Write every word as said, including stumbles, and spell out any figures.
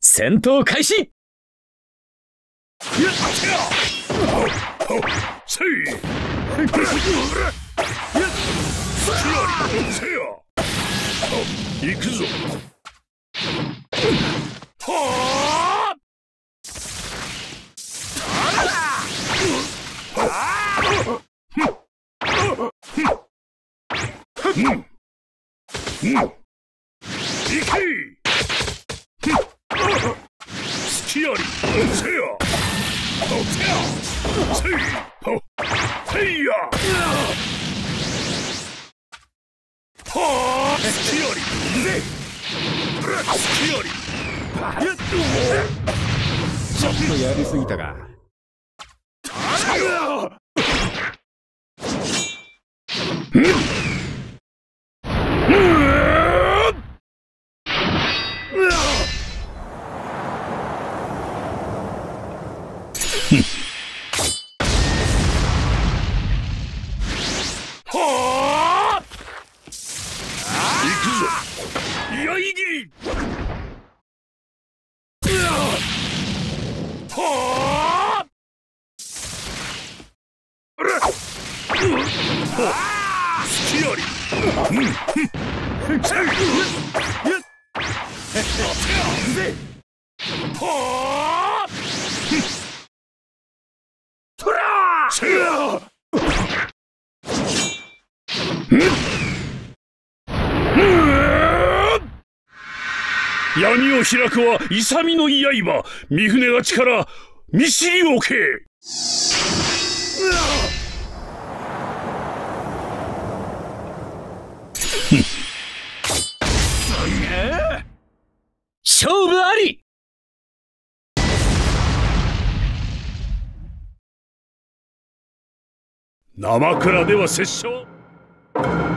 戦闘開始。 行くぞ。隙ありせや。せいへいや。はあ隙あり隙あり。 ちょっとやりすぎたか。 はあ行くぞ。居合斬り。はあ隙あり。せいはあとらせや。闇を開くは勇の刃。三船が力見知りおけ。 勝負あり。 生倉では拙者